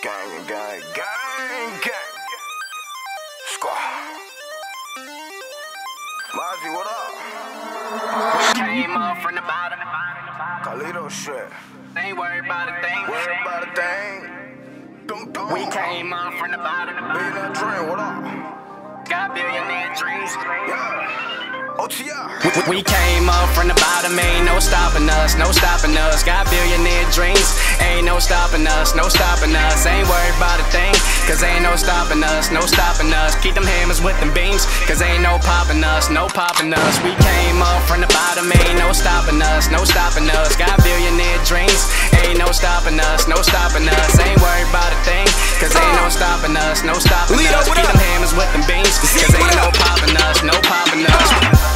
Gang, gang, gang, gang. Squad. Mozzie, what up? Came up from the bottom. Carlito shit. Ain't worried about a thing. Worry about a thing. Dum, dum. We came up from the bottom. Billionaire dream, what up? Got billionaire dreams. Yeah. OTR. We came up from the bottom, ain't no stopping us, no stopping us. Got billionaire dreams, ain't no stopping us, no stopping us. Ain't worried about a thing, cause ain't no stopping us, no stopping us. Keep them hammers with them beams, cause ain't no popping us, no popping us. We came up from the bottom, ain't no stopping us, no stopping us. Got billionaire dreams, ain't no stopping us, no stopping us. Ain't worried about a thing, cause ain't no stopping us, no stopping us. Keep them hammers with them beams, cause ain't no popping us, no popping us.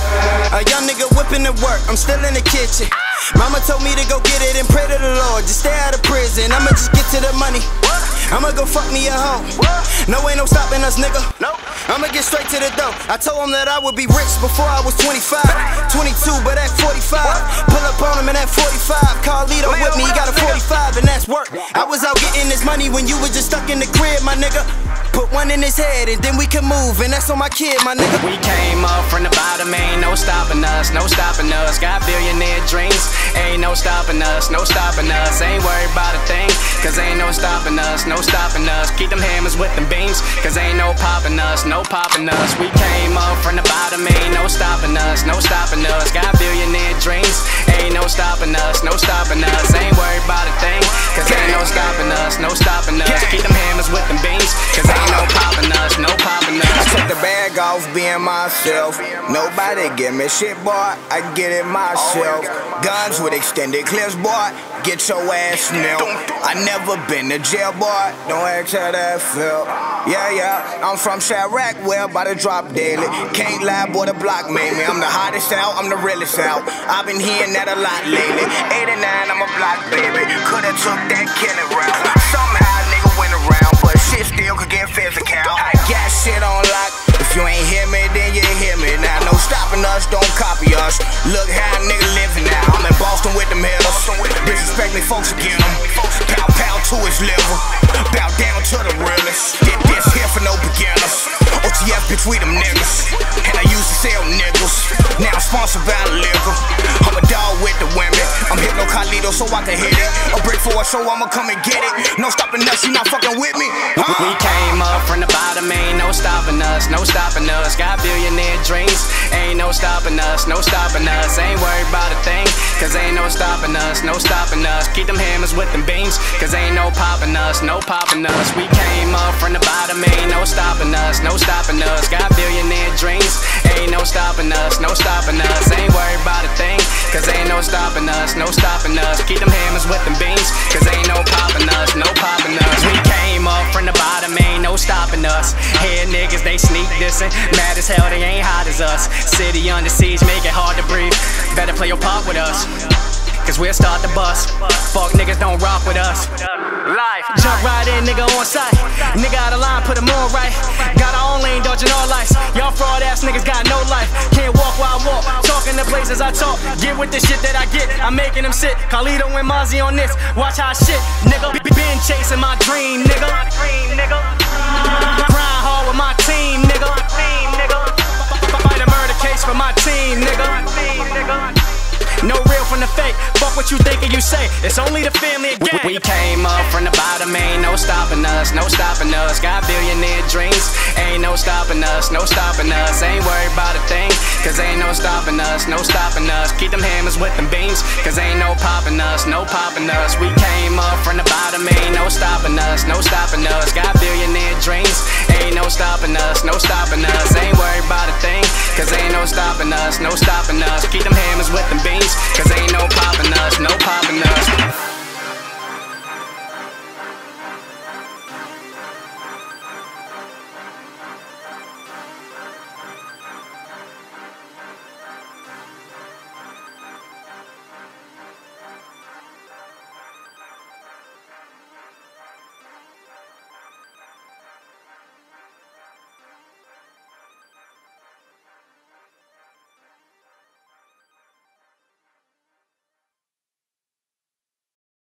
A young nigga whipping to work, I'm still in the kitchen. Mama told me to go get it and pray to the Lord, just stay out of prison. I'ma just get to the money. I'ma go fuck me a hoe. No, ain't no stopping us, nigga. I'ma get straight to the dough. I told him that I would be rich before I was 25. 22, but at 45. Pull up on him and at 45. Carlito with me, he got a 45, and that's work. I was out getting this money when you was just stuck in the crib, my nigga. Put one in his head and then we can move, and that's on my kid, my nigga. We came up from the bottom, ain't no stopping us, no stopping us. Got billionaire dreams, ain't no stopping us, no stopping us. Ain't worried about a thing, cause ain't no stopping us, no stopping us. Keep them hammers with them beams, cause ain't no popping us, no popping us. We came up from the bottom, ain't no stopping us, no stopping us. Got billionaire dreams, ain't no stopping us, no stopping us. Ain't worried about a thing, cause ain't no stopping us, no stopping us. Keep them hammers with them beams, cause ain't no popping us, no popping us. I took the bag off being myself. Nobody give me shit, boy. I get it myself. Guns with extended clips, boy. Get your ass nailed. I never been to jail, boy. Don't ask how that felt. Yeah, I'm from Chirac, where about to drop daily. Can't lie, boy, the block made me. I'm the hottest out, I'm the realest out. I've been hearing that a lot lately. 89, I'm a block baby. Coulda took that killing route. Somehow, nigga went around, but shit still could get physical. I got shit on lock. If you ain't hear me, then you hear me now. No stopping us, don't copy us. Look how a nigga living now. I'm in Boston with them hitters. Disrespect me, folks again. Pow pow to his liver. Bow down to the realest. Did this here for no beginners. OTF bitch, we them niggas. And I used to sell niggas. Now I'm sponsored by liquor. I'm a dog with the women. I'm hitting no Carlito so I can hit it. A brick for a show, I'ma come and get it. No stopping us, you not fucking with me. We came up from the bottom, ain't no stopping us, no stopping us. Got billionaire dreams, ain't no stopping us, no stopping us. Ain't worried about a thing, cause ain't no stopping us, no stopping us. Keep them hammers with them beams, cause ain't no popping us, no popping us. We came up from the bottom, ain't no stopping us, no stopping us. Got billionaire dreams, ain't no stopping us, no stopping us. Ain't worried about a thing, cause ain't no stopping us, no stopping us. Keep them hammers with them beams, cause ain't no popping us, no popping us. We came up from the bottom, ain't no stopping us. Head niggas, they sneak dissing. Mad as hell, they ain't hot as us. City under siege, make it hard to breathe. Better play your part with us, cause we'll start the bus. Fuck niggas don't rock with us. Life, jump right in, nigga on sight. Nigga out of line, put him on right. Got our own lane, dodging all lights. Y'all fraud ass niggas got no life. Can't walk while I walk, talking to places I talk. Get with the shit that I get, I'm making them sit. Carlito and Mozzie on this, watch how I shit. Nigga, been chasing my dream, nigga. Grind hard with my team, nigga. Fight a murder case for my team, nigga. No real from the fake, fuck what you think and you say. It's only the family again. We came up from the bottom, ain't no stopping us, no stopping us. Got billionaire dreams, ain't no stopping us, no stopping us. Ain't worried about a thing, cause ain't no stopping us, no stopping us. Keep them hammers with them beams, cause ain't no popping us, no popping us. We came up from the bottom, ain't no stopping us, no stopping us. Got billionaire dreams, ain't no stopping us, no stopping us. Ain't worried about a thing, cause ain't no stopping us, no stopping us. Keep them hammers with them beams, cause ain't no popping us, no popping us.